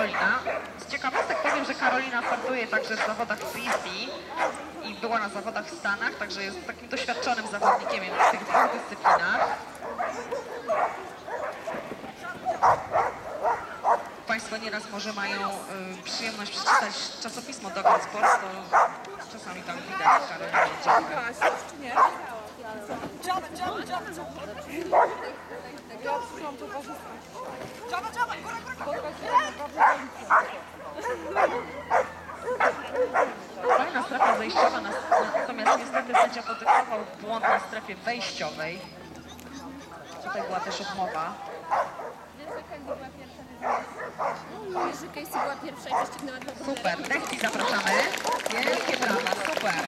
Karolina. Z ciekawostek powiem, że Karolina startuje także w zawodach frisbee i była na zawodach w Stanach, także jest takim doświadczonym zawodnikiem w tych dwóch dyscyplinach. Państwo nieraz może mają przyjemność przeczytać czasopismo Dogger Sport, to czasami tam widać Karolinę działkę. Kolejna strefa zejściowa, natomiast niestety sędzia podyktował błąd na strefie wejściowej. Tutaj była też odmowa. Wiesz, że Casey była pierwsza i prześcignęła dwa. Super, Dechti zapraszamy. Wielkie brawa, super.